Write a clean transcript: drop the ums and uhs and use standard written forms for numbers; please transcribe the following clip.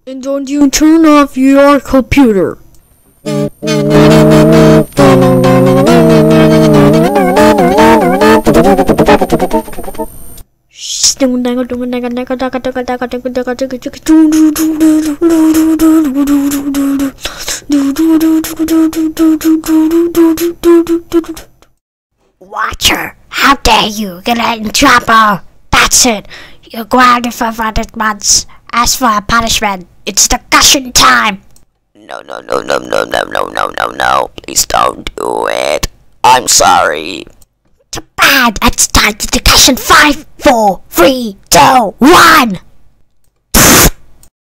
And don't you turn off your computer. Watcher, how dare you get in trouble? That's it. You're grounded for 100 months. As for a punishment, it's discussion time. No. Please don't do it. I'm sorry. Too bad. It's time to discussion 5, 4, 3, 2, 1.